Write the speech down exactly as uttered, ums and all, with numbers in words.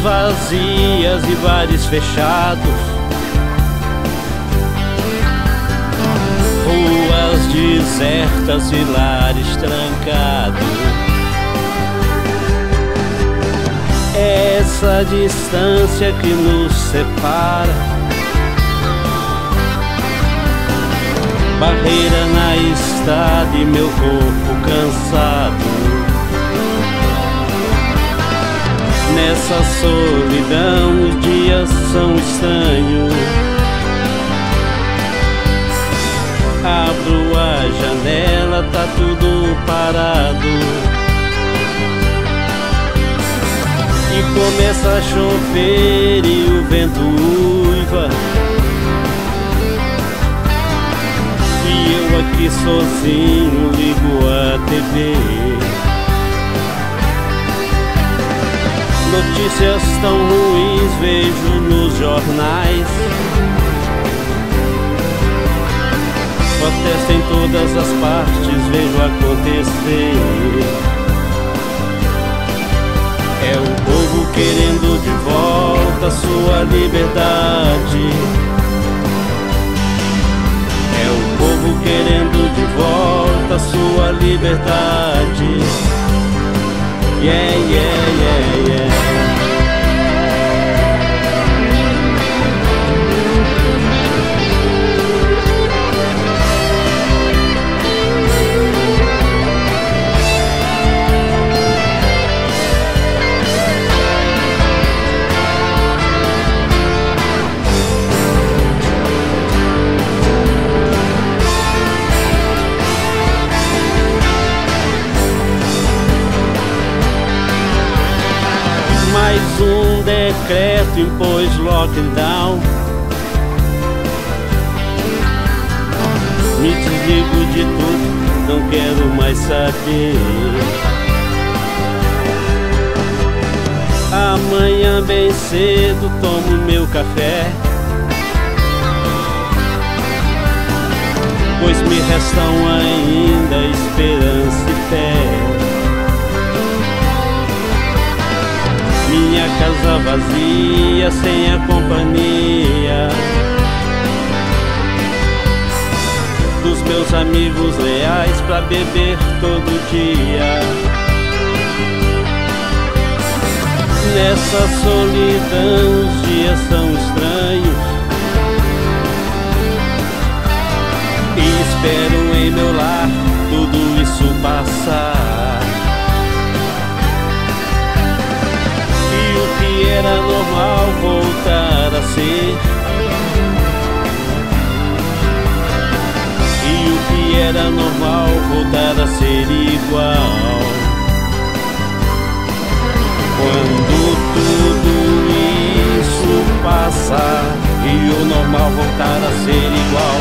vazias e bares fechados, ruas desertas e lares trancados. Essa distância que nos separa, barreira na estrada e meu corpo cansado. Nessa solidão os dias são estranhos. Abro a janela, tá tudo parado. E começa a chover e o vento uiva, e eu aqui sozinho ligo a T V. Notícias tão ruins vejo nos jornais, protesto em todas as partes, vejo acontecer. É o povo querendo de volta sua liberdade. É o povo querendo de volta sua liberdade. Yeah, yeah, yeah, yeah. Mais um decreto impôs lockdown. Me desligo de tudo, não quero mais saber. Amanhã bem cedo tomo meu café, pois me restam ainda esperança e fé. Minha casa vazia, sem a companhia dos meus amigos leais pra beber todo dia. Nessa solidão os dias são estranhos, e espero em meu lar tudo isso passar. Era normal voltar a ser, e o que era normal voltar a ser igual. Quando tudo isso passar e o normal voltar a ser igual.